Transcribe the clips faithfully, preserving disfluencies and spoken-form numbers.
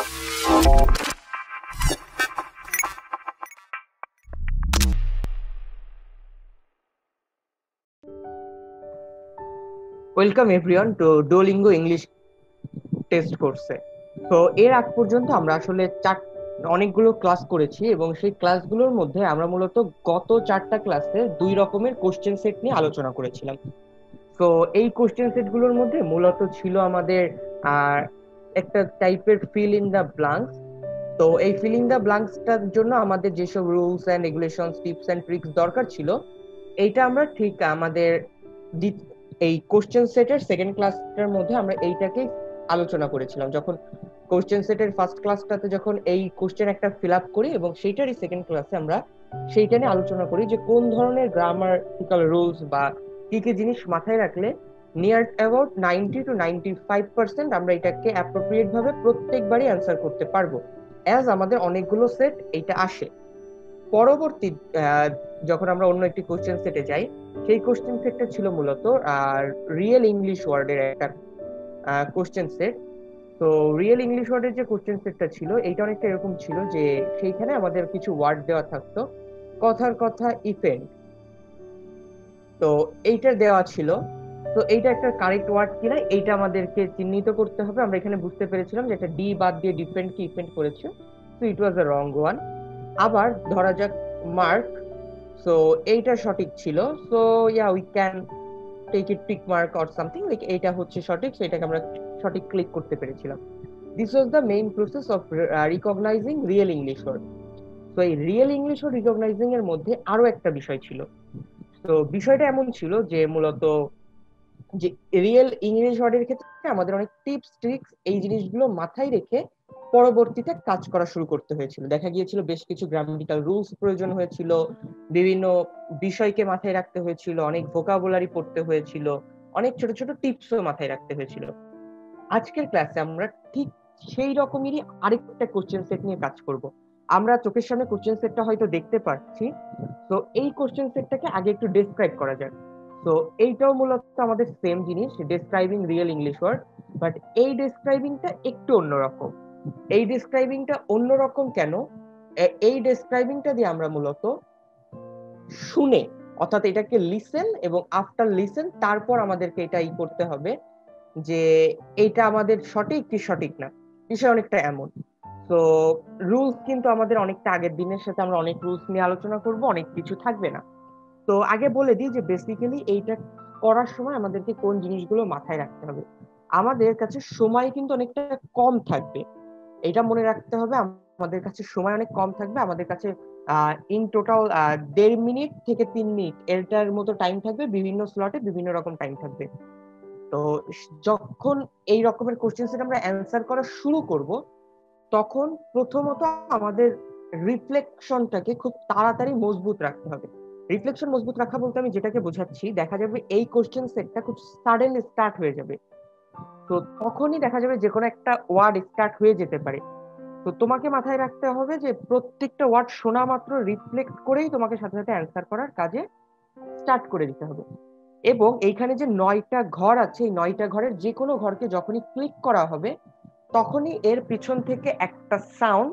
Welcome everyone to Duolingo English test কোর্সে। তো এর আগ পর্যন্ত আমরা আসলে চার অনেকগুলো ক্লাস করেছি এবং সেই ক্লাসগুলোর মধ্যে আমরা মূলত গত চারটা ক্লাসে দুই রকমের কোশ্চেন সেট নিয়ে আলোচনা করেছিলাম। তো এই কোশ্চেন সেট গুলোর মধ্যে মূলত ছিল আমাদের আর একটা টাইপের ফিল ইন দা ব্লাঙ্কস। তো এই ফিল ইন দা ব্লাঙ্কসটার জন্য আমাদের যেসব rules and regulations, tips and tricks দরকার ছিল, এইটা আমরা ঠিক আমাদের এই কোশ্চেন সেটের সেকেন্ড ক্লাসটার মধ্যে আমরা এইটাকে আলোচনা করেছিলাম। যখন কোশ্চেন সেটের ফার্স্ট ক্লাসটাতে যখন এই কোশ্চেন একটা ফিল আপ করি এবং সেইটারই সেকেন্ড ক্লাসে আমরা সেইটা নিয়ে আলোচনা করি যে কোন ধরনের গ্রামাটিক্যাল রুলস বা কি কি জিনিস মাথায় রাখলে near about ninety two ninety five percent আমরা এটাকে অ্যাপ্রোপ্রিয়েট ভাবে প্রত্যেকবারই অ্যান্সার করতে পারবো, অ্যাজ আমাদের অনেকগুলো সেট এইটা আসে। পরবর্তী যখন আমরা অন্য একটি কোশ্চেন সেটে যাই, সেই কোশ্চেন সেটটা ছিল মূলত আর রিয়েল ইংলিশ ওয়ার্ডের একটা কোশ্চেন সেট। তো রিয়েল ইংলিশ ওয়ার্ডের যে কোশ্চেন সেটটা ছিল এইটা অনেকটা এরকম ছিল যে সেইখানে আমাদের কিছু ওয়ার্ড দেওয়া থাকতো, কথার কথা ইফেন্ট। তো এইটা দেওয়া ছিল, তো এইটা একটা কারেক্ট ওয়ার্ড কিনা এইটা আমাদেরকে চিহ্নিত করতে হবে। আমরা এখানে বুঝতে পেরেছিলাম যে একটা ডি বাদ দিয়ে ডিফেন্ড কি ইফেন্ট করেছে, তো ইট ওয়াজ আ রং ওয়ান। আবার ধরা যাক মার্ক, সো এইটা সঠিক ছিল। So yeah we can take it tick mark or something like, এইটা হচ্ছে সঠিক, সেটাকে আমরা সঠিক ক্লিক করতে পেরেছিলাম। This was the main process of recognizing real English word. তো এই রিয়েল ইংলিশ ওয়ার্ড রিকগনাইজিং এর মধ্যে আরো একটা বিষয় ছিল। তো বিষয়টা এমন ছিল যে মূলত যে রিয়েল ইংলিশ ওয়ার্ডের ক্ষেত্রে আমাদের অনেক টিপস ট্রিক্স এই জিনিসগুলো মাথায় রেখে পরবর্তীতে কাজ করা শুরু করতে হয়েছিল। দেখা গিয়েছিল বেশ কিছু গ্রামাটিক্যাল রুলস প্রয়োজন হয়েছিল, বিভিন্ন বিষয়কে মাথায় রাখতে হয়েছিল, অনেক ভোকাবুলারি পড়তে হয়েছিল, অনেক ছোট ছোট টিপসও মাথায় রাখতে হয়েছিল। আজকের ক্লাসে আমরা ঠিক সেই রকমেরই আরেকটা কোশ্চেন সেট নিয়ে কাজ করব। আমরা চোখের সামনে কোশ্চেন সেটটা হয়তো দেখতে পাচ্ছি, তো এই কোশ্চেন সেটটাকে আগে একটু ডেসক্রাইব করা যাক। তো এইটাও মূলত আমাদের সেম জিনিস, describing real English word, but এই ডেসক্রাইবিংটা একটু অন্যরকম। এই ডেসক্রাইবিংটা অন্যরকম কেন? এই ডেসক্রাইবিংটা দিয়ে আমরা মূলত শুনে, অর্থাৎ এটাকে লিসেন এবং আফটার লিসেন তারপর আমাদেরকে এটা ই করতে হবে যে এইটা আমাদের সঠিক কি সঠিক না, বিষয় অনেকটা এমন। তো রুলস কিন্তু আমাদের অনেকটা আগের দিনের সাথে আমরা অনেক রুলস নিয়ে আলোচনা করব, অনেক কিছু থাকবে না। তো আগে বলে দিই যে বেসিক্যালি এইটা করার সময় আমাদেরকে কোন জিনিসগুলো মাথায় রাখতে হবে। আমাদের কাছে সময় কিন্তু অনেকটা কম থাকবে, এটা মনে রাখতে হবে। আমাদের কাছে সময় অনেক কম থাকবে, আমাদের কাছে ইন টোটাল দেড় মিনিট থেকে তিন মিনিট এটার মতো টাইম থাকবে, বিভিন্ন স্লটে বিভিন্ন রকম টাইম থাকবে। তো যখন এই রকমের কোশ্চেন সেট আমরা অ্যান্সার করা শুরু করব, তখন প্রথমত আমাদের রিফ্লেকশনটাকে খুব তাড়াতাড়ি মজবুত রাখতে হবে। রিফ্লেকশন মজবুত রাখা বলতে আমি যেটাকে বোঝাচ্ছি, দেখা যাবে এই কোশ্চেন সেটটা খুব সাডেন স্টার্ট হয়ে যাবে, তো তখনই দেখা যাবে যে কোনো একটা ওয়ার্ড স্টার্ট হয়ে যেতে পারে। তো তোমাকে মাথায় রাখতে হবে যে প্রত্যেকটা ওয়ার্ড শোনা মাত্র রিফ্লেক্ট করেই তোমাকে সাথে সাথে অ্যান্সার করার কাজে স্টার্ট করে দিতে হবে। এবং এইখানে যে নয়টা ঘর আছে, এই নয়টা ঘরের যে কোনো ঘরকে যখনই ক্লিক করা হবে তখনই এর পিছন থেকে একটা সাউন্ড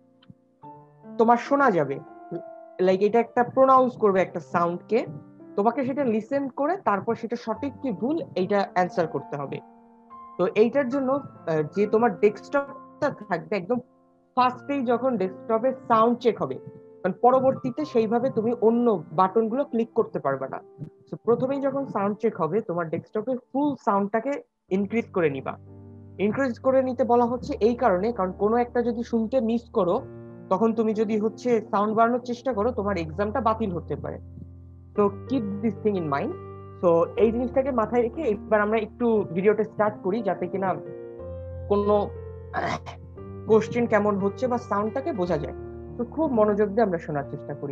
তোমার শোনা যাবে, লাইক এটা একটা প্রোনাউন্স করবে একটা সাউন্ডকে, তোমাকে সেটা লিসেন করে তারপর সেটা সঠিক কি ভুল এইটা অ্যান্সার করতে হবে। তো এইটার জন্য যে তোমার ডেস্কটপটা থাকবে একদম ফার্স্টেই যখন ডেস্কটপের সাউন্ড চেক হবে, কারণ পরবর্তীতে সেইভাবে তুমি অন্য বাটনগুলো ক্লিক করতে পারবে না। তো প্রথমেই যখন সাউন্ড চেক হবে তোমার ডেস্কটপের ফুল সাউন্ডটাকে ইনক্রিজ করে নিবা। ইনক্রিজ করে নিতে বলা হচ্ছে এই কারণে, কারণ কোনো একটা যদি শুনতে মিস করো, তখন তুমি যদি হচ্ছে সাউন্ড বাড়ানোর চেষ্টা করো তোমার এক্সামটা বাতিল হতে পারে। তো keep this thing in mind. তো এই জিনিসটাকে মাথায় রেখে এবার আমরা একটু ভিডিওটা স্টার্ট করি, যাতে কিনা কোনো কোশ্চেন কেমন হচ্ছে বা সাউন্ডটাকে বোঝা যায়। তো খুব মনোযোগ দিয়ে আমরা শোনার চেষ্টা করি।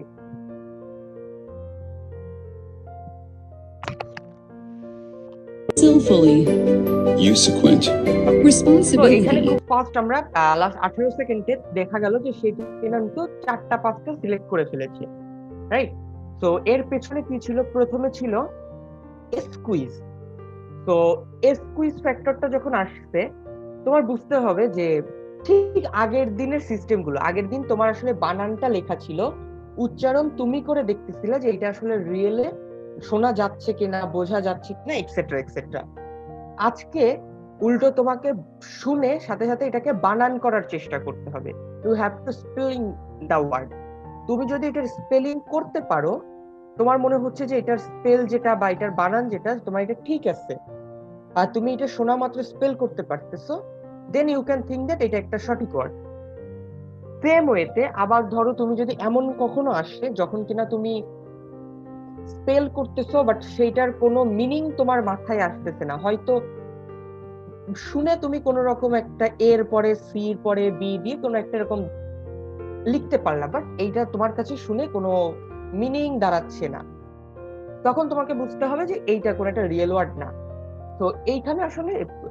Skillfully. Use sequent. তো Responsibility. এখানে খুব ফাস্ট আমরা লাস্ট আঠারো সেকেন্ডে দেখা গেল যে সে কিন্তু চারটা পাঁচটা সিলেক্ট করে ফেলেছে, রাইট? তো এর পেছনে কি ছিল? প্রথমে ছিল স্কুইজ। তো স্কুইজ ফ্যাক্টরটা যখন আসছে তোমার বুঝতে হবে যে ঠিক আগের দিনের সিস্টেম গুলো, আগের দিন তোমার আসলে বানানটা লেখা ছিল, উচ্চারণ তুমি করে দেখতেছিলে যে এটা আসলে রিয়েলে শোনা যাচ্ছে কিনা, বোঝা যাচ্ছে কিনা, এক্সেট্রা এক্সেট্রা। আজকে উল্টো তোমাকে শুনে সাথে সাথে এটাকে বানান করার চেষ্টা করতে হবে। You have to spelling the word. তুমি যদি এটার স্পেলিং করতে পারো, তোমার মনে হচ্ছে যে এটার স্পেল যেটা বা এটার বানান যেটা তোমার এটা ঠিক আছে, আর তুমি এটা শোনা মাত্র স্পেল করতে পারতেছো, then you can think that এটা একটা সঠিক ওয়ার্ড। সেম ওয়েতে আবার ধরো তুমি যদি এমন কখনো আসে যখন কিনা তুমি স্পেল করতেছো বাট সেইটার কোনো মিনিং তোমার মাথায় আসতেছে না, হয়তো শুনে তুমি কোন রকম একটা এর পরে সি এর পরে বি দিয়ে কোনো একটা এরকম লিখতে পারলা, বাট এইটা তোমার কাছে শুনে কোনো মিনিং দাঁড়াচ্ছে না, তখন তোমাকে বুঝতে হবে যে এইটা কোনো একটা রিয়েল ওয়ার্ড না। তো এইখানে আসলে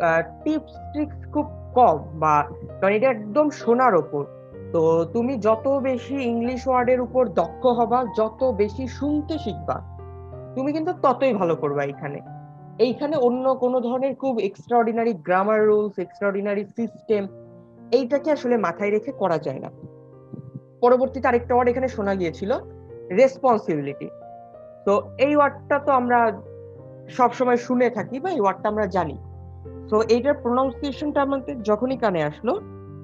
টিপস ট্রিক্স খুব কম, বা কারণ এটা একদম শোনার ওপর। তো তুমি যত বেশি ইংলিশ ওয়ার্ডের উপর দক্ষ হবা, যত বেশি শুনতে শিখবা, তুমি কিন্তু ততই ভালো করবা এইখানে। এইখানে অন্য কোনো ধরনের খুব extraordinary grammar rules, extraordinary system, এইটাকে আসলে মাথায় রেখে করা যায় না। পরবর্তীতে আরেকটা ওয়ার্ড এখানে শোনা গিয়েছিল, রেসপন্সিবিলিটি। তো এই ওয়ার্ডটা তো আমরা সবসময় শুনে থাকি বা এই ওয়ার্ডটা আমরা জানি। তো এইটার প্রোনাউন্সিয়েশনটা আমাদের যখনই কানে আসলো,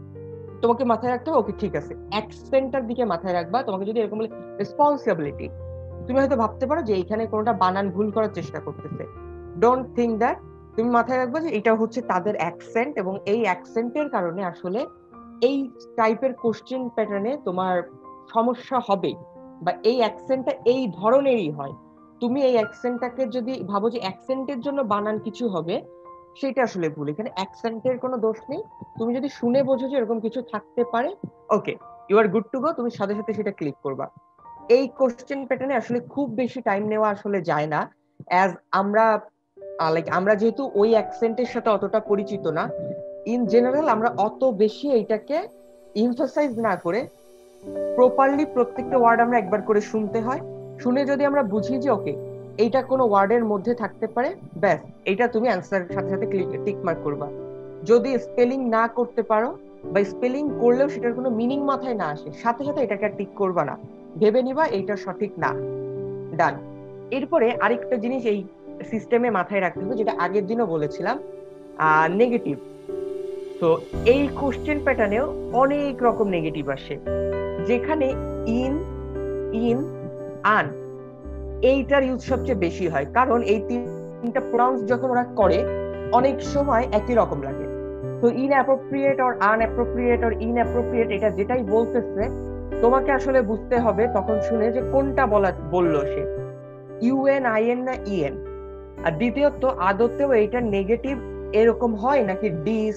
তোমাকে মাথায় রাখতে হবে ওকে ঠিক আছে, অ্যাকসেন্টটার দিকে মাথায় রাখবা। তোমাকে যদি এরকম বলে রেসপন্সিবিলিটি, তুমি হয়তো ভাবতে পারো যে এইখানে কোনোটা বানান ভুল করার চেষ্টা করতেছে। Don't think that. তুমি মাথায় রাখবা যে এটা হচ্ছে তাদের অ্যাকসেন্ট, এবং এই অ্যাকসেন্টের কারণে আসলে এই টাইপের কোশ্চেন প্যাটার্নে তোমার সমস্যা হবে, বা এই অ্যাকসেন্টটা এই ধরনেরই হয়। তুমি এই অ্যাকসেন্টটাকে যদি ভাবো যে অ্যাকসেন্টের জন্য বানান কিছু হবে, সেটা আসলে ভুল। এখানে অ্যাকসেন্টের কোনো দোষ নেই। তুমি যদি শুনে বোঝো যে এরকম কিছু থাকতে পারে, okay, you are good to go, তুমি সাথে সাথে সেটা ক্লিক করবা। এই কোশ্চেন প্যাটার্নে আসলে খুব বেশি টাইম নেওয়া আসলে যায় না, অ্যাজ আমরা লাইক আমরা যেহেতু ওই অ্যাকসেন্টের সাথে অতটা পরিচিত না, ইন জেনারেল আমরা অত বেশি এইটাকে ইমফাসাইজ না করে প্রপারলি প্রত্যেকটা ওয়ার্ড আমরা একবার করে শুনতে হয়। শুনে যদি আমরা বুঝি যে ওকে এইটা কোনো ওয়ার্ডের মধ্যে থাকতে পারে, ব্যাস এইটা তুমি অ্যান্সারের সাথে সাথে ক্লিক টিক মার্ক করবা। যদি স্পেলিং না করতে পারো বা স্পেলিং করলেও সেটার কোনো মিনিং মাথায় না আসে, সাথে সাথে এটাকে আর টিক করবা না, ভেবে নিবা এইটা সঠিক না, ডান। এরপরে আরেকটা জিনিস এই সিস্টেমে মাথায় রাখতে হবে, যেটা আগের দিনও বলেছিলাম, নেগেটিভ। তো এই কোশ্চেন প্যাটার্নেও অনেক রকম নেগেটিভ আসে, যেখানে ইন, ইন, আন এইটার ইউজ সবচেয়ে বেশি হয়, কারণ এই তিনটা প্রনাউন্স যখন ওরা করে অনেক সময় একই রকম লাগে। তো inappropriate or unappropriate or inappropriate এটা যেটাই বলতেছে, তোমাকে আসলে বুঝতে হবে তখন শুনে যে কোনটা বলা বললো সে, ইউএন, আইএন না ইএন। আর দ্বিতীয়ত আদতেও এইটা নেগেটিভ এরকম হয় নাকি ডিস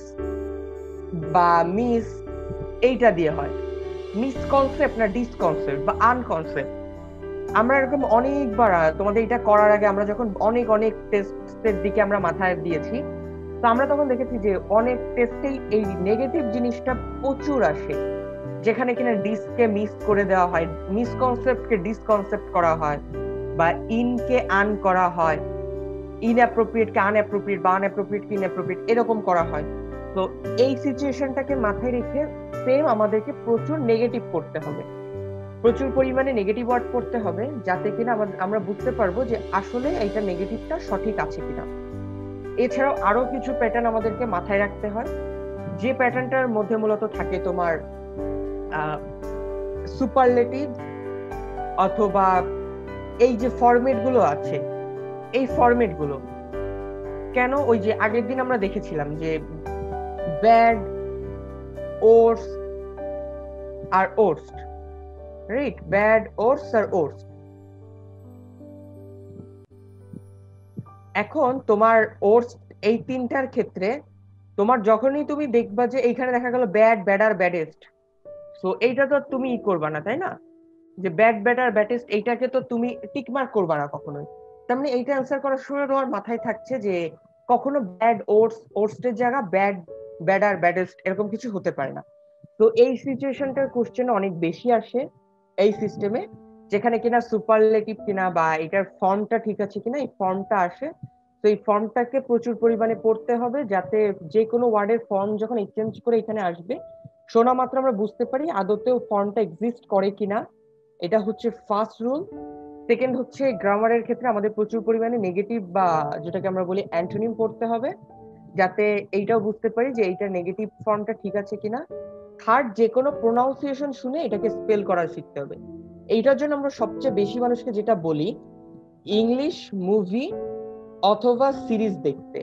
বা মিস এইটা দিয়ে হয়, মিসকনসেপ্ট না ডিসকনসেপ্ট বা আনকনসেপ্ট। আমরা এরকম অনেকবার তোমাদের এটা করার আগে আমরা যখন অনেক অনেক টেস্টের দিকে আমরা মাথায় দিয়েছি, তো আমরা তখন দেখেছি যে অনেক টেস্টেই এই নেগেটিভ জিনিসটা প্রচুর আসে, যেখানে কিনা ডিসকে মিস করে দেওয়া হয়, মিসকনসেপ্টকে ডিসকনসেপ্ট করা হয়, বা ইনকে আন করা হয়, ইনঅ্যাপ্রোপ্রিয়েটকে আনঅ্যাপ্রোপ্রিয়েট বা আনঅ্যাপ্রোপ্রিয়েটকে ইনঅ্যাপ্রোপ্রিয়েট এরকম করা হয়। তো এই সিচুয়েশনটাকে মাথায় রেখে সেম আমাদেরকে প্রচুর নেগেটিভ করতে হবে, প্রচুর পরিমাণে নেগেটিভ ওয়ার্ড করতে হবে, যাতে কিনা আমরা বুঝতে পারবো যে আসলে এইটা নেগেটিভটা সঠিক আছে কিনা। এছাড়াও আরো কিছু প্যাটার্ন আমাদেরকে মাথায় রাখতে হয়, যে প্যাটার্নটার মধ্যে মূলত থাকে তোমার সুপারলেটিভ, অথবা এই যে ফরম্যাট গুলো আছে, এই ফরম্যাট গুলো কেন, ওই যে আগের দিন আমরা দেখেছিলাম যে ব্যাড, ওর্স আর ওর্স্ট, রাইট, ব্যাড, ওর্স আর ওর্স্ট। এখন তোমার ওর্স্ট এই তিনটার ক্ষেত্রে তোমার যখনই তুমি দেখবা যে এইখানে দেখা গেল ব্যাড, ব্যাডার, ব্যাডেস্ট, সো এইটা তো তুমি ই করবা না, তাই না, যে ব্যাড, ব্যাডার, ব্যাডেস্ট এইটাকে তো তুমি টিক মার্ক করবা না কখনোই। তার মানে এইটা অ্যান্সার করার সময় তোমার মাথায় থাকছে যে কখনো ব্যাড, ওর্স, ওর্স্টের জায়গা ব্যাড, ব্যাডার, ব্যাডেস্ট এরকম কিছু হতে পারে না। তো এই সিচুয়েশনটার কোশ্চেন অনেক বেশি আসে এই সিস্টেমে, যেখানে কিনা সুপারলেটিভ কিনা বা এটার ফর্মটা ঠিক আছে কিনা এই ফর্মটা আসে। তো এই ফর্মটাকে প্রচুর পরিমাণে পড়তে হবে, যাতে যে কোনো ওয়ার্ডের ফর্ম যখন এক্সচেঞ্জ করে এখানে আসবে শোনা মাত্র আমরা বুঝতে পারি আদতেও ফর্মটা এক্সিস্ট করে কিনা, এটা হচ্ছে ফার্স্ট রুল। সেকেন্ড হচ্ছে গ্রামারের ক্ষেত্রে আমাদের প্রচুর পরিমাণে নেগেটিভ বা যেটাকে আমরা বলি অ্যান্টোনিম পড়তে হবে, যাতে এইটাও বুঝতে পারি যে এইটার নেগেটিভ ফর্মটা ঠিক আছে কিনা। থার্ড, যে কোনো প্রোনাউন্সিয়েশন শুনে এটাকে স্পেল করা শিখতে হবে। এইটার জন্য আমরা সবচেয়ে বেশি মানুষকে যেটা বলি, ইংলিশ মুভি অথবা সিরিজ দেখতে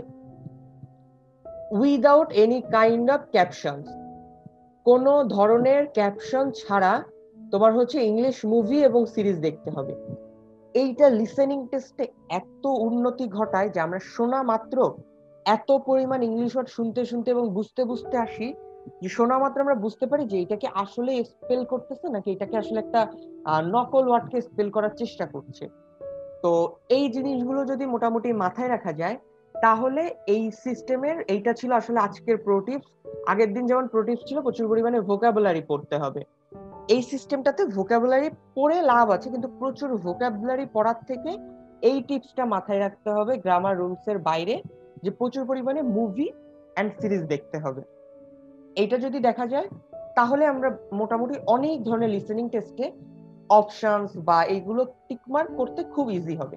without any kind of captions, কোনো ধরনের ক্যাপশন ছাড়া তোমার হচ্ছে ইংলিশ মুভি এবং সিরিজ দেখতে হবে। এইটা লিসেনিং টেস্টে এত উন্নতি ঘটায় যে আমরা শোনা মাত্র এত পরিমাণ ইংলিশ ওয়ার্ড শুনতে শুনতে এবং বুঝতে বুঝতে আসি যে শোনা মাত্র আমরা বুঝতে পারি যে এটাকে আসলে স্পেল করতেছে নাকি এটাকে আসলে একটা নকল ওয়ার্ডকে স্পেল করার চেষ্টা করছে। তো এই জিনিসগুলো যদি মোটামুটি মাথায় রাখা যায় তাহলে এই সিস্টেমের এইটা ছিল আসলে আজকের প্রোটিপস। আগের দিন যেমন প্রোটিপস ছিল প্রচুর পরিমাণে ভোকাবুলারি পড়তে হবে, এই সিস্টেমটাতে ভোকাবুলারি পড়ে লাভ আছে কিন্তু প্রচুর ভোকাবুলারি পড়ার থেকে এই টিপসটা মাথায় রাখতে হবে গ্রামার রুলস এর বাইরে, যে প্রচুর পরিমাণে মুভি অ্যান্ড সিরিজ দেখতে হবে। এইটা যদি দেখা যায় তাহলে আমরা মোটামুটি অনেক ধরনের লিসেনিং টেস্টে অপশনস বা এইগুলো টিকমার্ক করতে খুব ইজি হবে।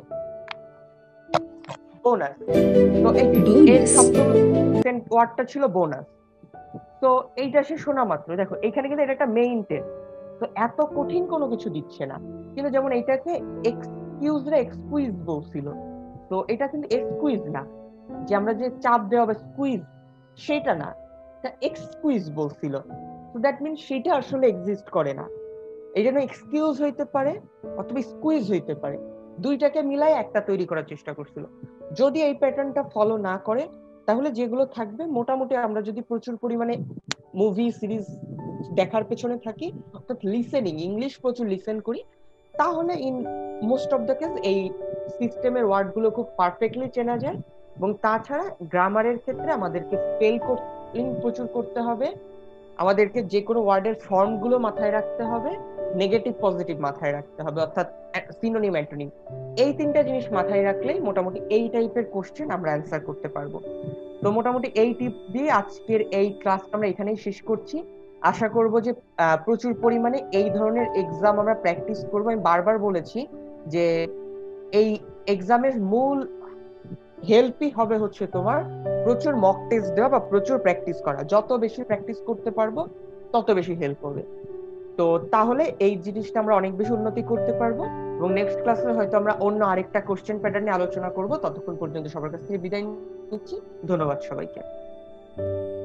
বোনাস, তো এর সপ্তম ওয়ার্ডটা ছিল বোনাস। তো এইটা সে শোনা মাত্র দেখো এখানে কিন্তু এটা একটা মেইন টেস্ট, তো এত কঠিন কোনো কিছু দিচ্ছে না। কিন্তু যেমন এটাকে এক্সকিউজ রে এক্সকুইজ বলছিল, তো এটা কিন্তু এক্সকুইজ না, যে আমরা যে চাপ দেওয়া বা স্কুইজ সেটা না, এটা এক্সকুইজ বলছিল। তো দ্যাট মিন সেটা আসলে এক্সিস্ট করে না। এই জন্য এক্সকিউজ হইতে পারে অথবা স্কুইজ হইতে পারে, দুইটাকে মিলাই একটা তৈরি করার চেষ্টা করছিল। যদি এই প্যাটার্নটা ফলো না করে তাহলে যেগুলো থাকবে মোটামুটি আমরা যদি প্রচুর পরিমাণে মুভি সিরিজ দেখার পেছনে থাকি অর্থাৎ লিসেনিং ইংলিশ প্রচুর লিসেন করি, তাহলে in most of the case এই সিস্টেমের ওয়ার্ডগুলো খুব পারফেক্টলি চেনা যায়। এবং তাছাড়া গ্রামারের ক্ষেত্রে আমাদেরকে স্পেল স্পেলিং প্রচুর করতে হবে, আমাদেরকে যে কোনো ওয়ার্ডের ফর্ম গুলো মাথায় রাখতে হবে, নেগেটিভ পজিটিভ মাথায় রাখতে হবে অর্থাৎ সিনোনিম অ্যান্টোনিম, এই তিনটা জিনিস মাথায় রাখলেই মোটামুটি এই টাইপের কোশ্চেন আমরা অ্যান্সার করতে পারবো। তো মোটামুটি এই টিপ দিয়ে আজকের এই ক্লাসটা আমরা এখানেই শেষ করছি। আশা করব যে প্রচুর পরিমাণে এই ধরনের এক্সাম আমরা প্র্যাকটিস করবো। আমি বারবার বলেছি যে এই এক্সামের মূল হেল্পই হবে হচ্ছে তোমার প্রচুর মক টেস্ট দেওয়া বা প্রচুর প্র্যাকটিস করা, যত বেশি প্র্যাকটিস করতে পারবো তত বেশি হেল্প হবে। তো তাহলে এই জিনিসটা আমরা অনেক বেশি উন্নতি করতে পারবো এবং নেক্সট ক্লাসে হয়তো আমরা অন্য আরেকটা কোশ্চেন প্যাটার্ন নিয়ে আলোচনা করব। ততক্ষণ পর্যন্ত সবার কাছ থেকে বিদায় নিচ্ছি, ধন্যবাদ সবাইকে।